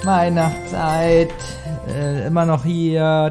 Weihnachtszeit, immer noch hier,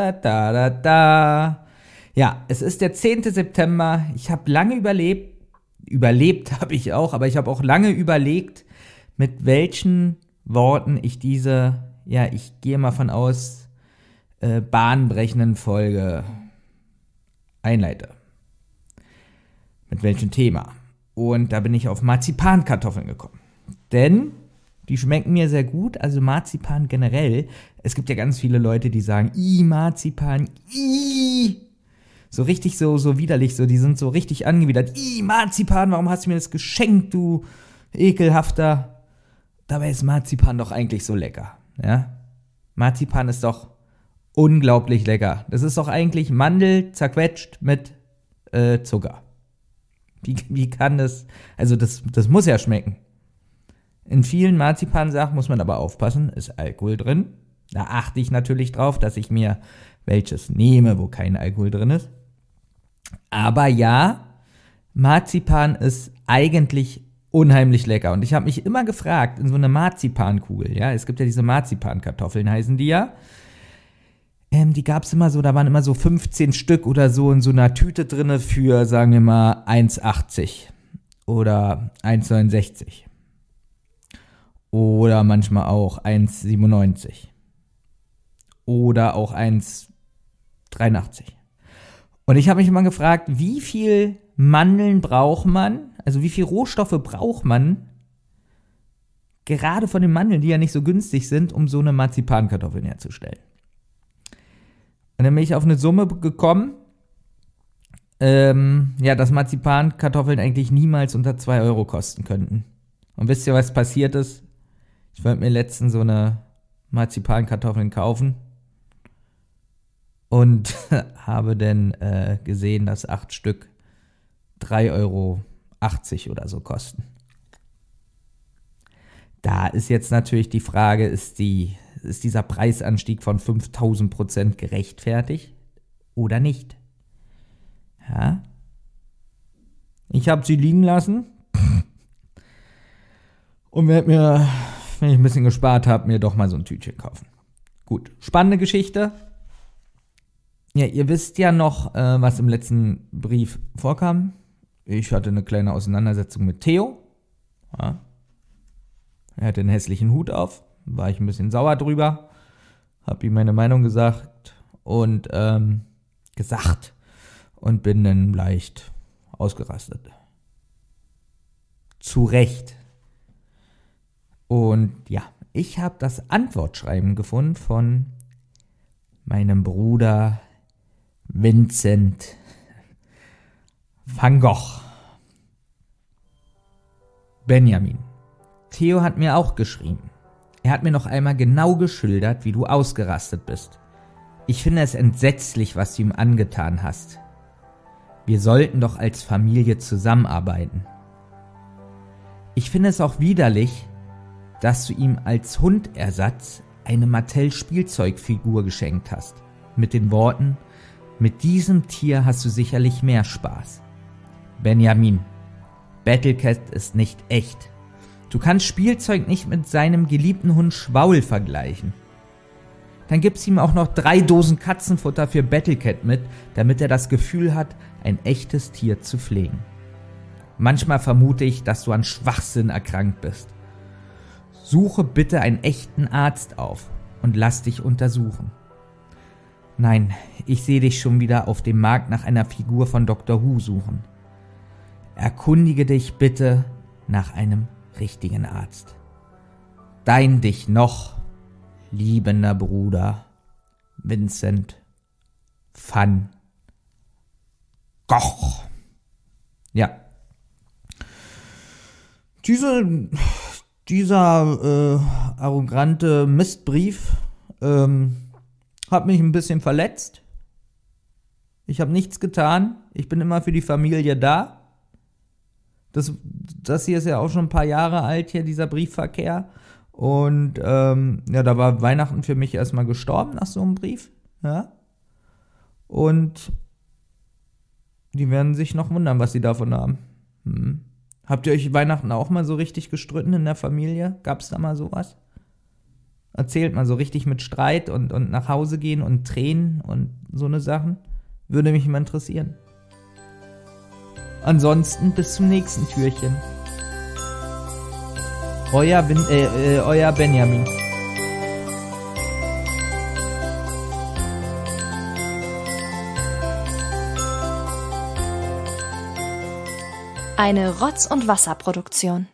da. Ja, es ist der 10. September, ich habe lange überlebt habe ich auch, aber ich habe auch lange überlegt, mit welchen Worten ich diese, ja, ich gehe mal von aus, bahnbrechenden Folge einleite. Mit welchem Thema. Und da bin ich auf Marzipankartoffeln gekommen. Denn die schmecken mir sehr gut, also Marzipan generell. Es gibt ja ganz viele Leute, die sagen, Marzipan, so richtig so widerlich, so, die sind so richtig angewidert. Marzipan, warum hast du mir das geschenkt, du ekelhafter? Dabei ist Marzipan doch eigentlich so lecker, ja? Marzipan ist doch unglaublich lecker. Das ist doch eigentlich Mandel zerquetscht mit Zucker. Wie kann das, also das muss ja schmecken. In vielen Marzipansachen muss man aber aufpassen, ist Alkohol drin. Da achte ich natürlich drauf, dass ich mir welches nehme, wo kein Alkohol drin ist. Aber ja, Marzipan ist eigentlich unheimlich lecker. Und ich habe mich immer gefragt, in so eine Marzipankugel, ja, es gibt ja diese Marzipankartoffeln, heißen die ja. Die gab es immer so, da waren immer so 15 Stück oder so in so einer Tüte drinne für, sagen wir mal, 1,80 oder 1,69. Oder manchmal auch 1,97. Oder auch 1,83. Und ich habe mich immer gefragt, wie viel Mandeln braucht man, also wie viel Rohstoffe braucht man, gerade von den Mandeln, die ja nicht so günstig sind, um so eine Marzipankartoffeln herzustellen. Und dann bin ich auf eine Summe gekommen, dass Marzipankartoffeln eigentlich niemals unter 2 Euro kosten könnten. Und wisst ihr, was passiert ist? Ich wollte mir letztens so eine Marzipankartoffeln kaufen und habe dann gesehen, dass 8 Stück 3,80 Euro oder so kosten. Da ist jetzt natürlich die Frage, ist dieser Preisanstieg von 5000% gerechtfertigt oder nicht? Ja? Ich habe sie liegen lassen und werde mir, wenn ich ein bisschen gespart habe, mir doch mal so ein Tütchen kaufen. Gut, spannende Geschichte. Ja, ihr wisst ja noch, was im letzten Brief vorkam. Ich hatte eine kleine Auseinandersetzung mit Theo. Ja. Er hatte einen hässlichen Hut auf. War ich ein bisschen sauer drüber. Hab ihm meine Meinung gesagt und bin dann leicht ausgerastet. Zu Recht. Und ja, ich habe das Antwortschreiben gefunden von meinem Bruder Vincent van Gogh. Benjamin. Theo hat mir auch geschrieben. Er hat mir noch einmal genau geschildert, wie du ausgerastet bist. Ich finde es entsetzlich, was du ihm angetan hast. Wir sollten doch als Familie zusammenarbeiten. Ich finde es auch widerlich, dass du ihm als Hundersatz eine Mattel-Spielzeugfigur geschenkt hast. Mit den Worten, mit diesem Tier hast du sicherlich mehr Spaß. Benjamin, Battlecat ist nicht echt. Du kannst Spielzeug nicht mit seinem geliebten Hund Schwaul vergleichen. Dann gibst ihm auch noch 3 Dosen Katzenfutter für Battlecat mit, damit er das Gefühl hat, ein echtes Tier zu pflegen. Manchmal vermute ich, dass du an Schwachsinn erkrankt bist. Suche bitte einen echten Arzt auf und lass dich untersuchen. Nein, ich sehe dich schon wieder auf dem Markt nach einer Figur von Dr. Who suchen. Erkundige dich bitte nach einem richtigen Arzt. Dein dich noch liebender Bruder Vincent van Gogh. Ja. Dieser arrogante Mistbrief hat mich ein bisschen verletzt. Ich habe nichts getan. Ich bin immer für die Familie da. Das hier ist ja auch schon ein paar Jahre alt, hier dieser Briefverkehr. Und da war Weihnachten für mich erstmal gestorben nach so einem Brief. Ja. Und die werden sich noch wundern, was sie davon haben. Habt ihr euch Weihnachten auch mal so richtig gestritten in der Familie? Gab es da mal sowas? Erzählt mal so richtig mit Streit und nach Hause gehen und Tränen und so eine Sachen. Würde mich mal interessieren. Ansonsten bis zum nächsten Türchen. Euer Benjamin. Eine Rotz- und Wasserproduktion.